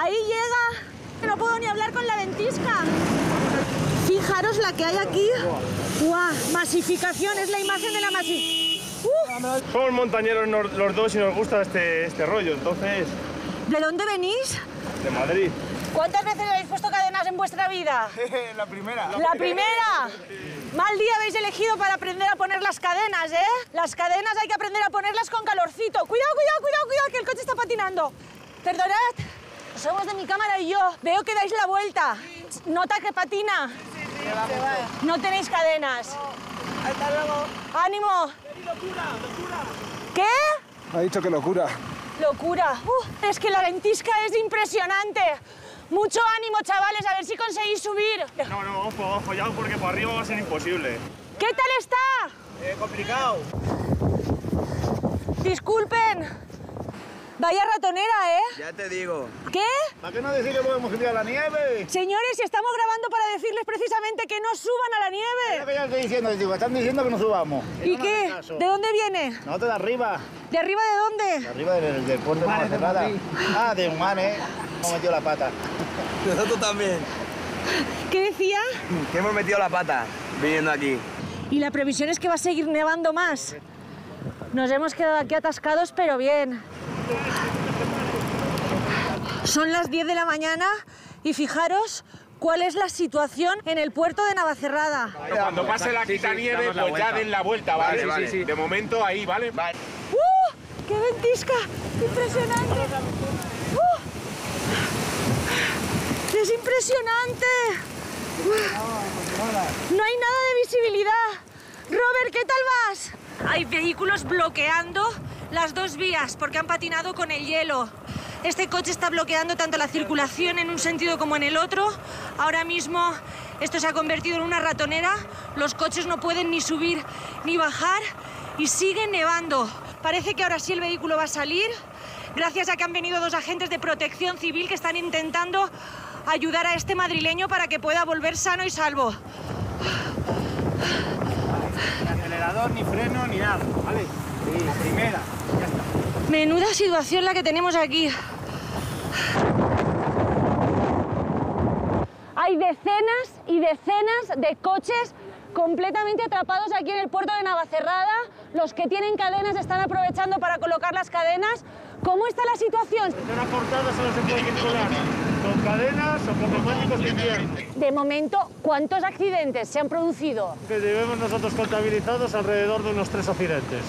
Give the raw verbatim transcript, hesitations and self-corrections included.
Ahí llega. No puedo ni hablar con la ventisca. Fijaros la que hay aquí. ¡Guau! Masificación, es la imagen de la masificación. Uh. Somos montañeros los dos y nos gusta este, este rollo, entonces... ¿De dónde venís? De Madrid. ¿Cuántas veces habéis puesto cadenas en vuestra vida? La primera. ¿La primera? Mal día habéis elegido para aprender a poner las cadenas, ¿eh? Las cadenas hay que aprender a ponerlas con calorcito. Cuidado, cuidado, cuidado, cuidado, que el coche está patinando. Perdonad, somos de mi cámara y yo. Veo que dais la vuelta. Nota que patina. No tenéis cadenas. Hasta luego. ¡Ánimo! Locura, locura. ¿Qué? Ha dicho que locura. Locura. Uh, es que la ventisca es impresionante. Mucho ánimo, chavales, a ver si conseguís subir. No, no, ojo, ojo, ya, porque por arriba va a ser imposible. ¿Qué tal está? Eh, complicado. Disculpen. Vaya ratonera, ¿eh? Ya te digo. ¿Qué? ¿Para qué no decir que podemos ir a la nieve? Señores, estamos grabando para decirles precisamente que no suban a la Es lo nieve. que ya estoy diciendo, digo, están diciendo que no subamos. ¿Y no qué? me hagas caso. ¿De dónde viene? Nosotros de arriba. ¿De arriba de De dónde? arriba del, del puerto de Navacerrada. Ah, de Humán, ¿eh? Hemos metido la pata. Nosotros también, ¿Qué decía? que hemos metido la pata viniendo aquí. Y la previsión es que va a seguir nevando más. Nos hemos quedado aquí atascados, pero bien. Son las diez de la mañana y fijaros cuál es la situación en el puerto de Navacerrada. Cuando pase la quitanieve, pues ya den la vuelta, ¿vale? Vale, vale. De momento ahí, ¿vale? Vale. ¡Uh! ¡Qué ventisca! ¡Impresionante! ¡Uh! ¡Es impresionante! ¡Uh! No hay nada de visibilidad. Robert, ¿qué tal vas? Hay vehículos bloqueando las dos vías porque han patinado con el hielo. Este coche está bloqueando tanto la circulación en un sentido como en el otro. Ahora mismo esto se ha convertido en una ratonera. Los coches no pueden ni subir ni bajar y sigue nevando. Parece que ahora sí el vehículo va a salir, gracias a que han venido dos agentes de protección civil que están intentando ayudar a este madrileño para que pueda volver sano y salvo. Ni acelerador, ni freno, ni nada, ¿vale? Sí, primera, ya está. Menuda situación la que tenemos aquí. Hay decenas y decenas de coches completamente atrapados aquí en el puerto de Navacerrada. Los que tienen cadenas están aprovechando para colocar las cadenas. ¿Cómo está la situación? Están aportadas, solo se puede circular con cadenas o con neumáticos de invierno. De momento, ¿cullevamos accidentes se han producido? Que llevemos nosotros contabilizados alrededor de unos tres accidentes.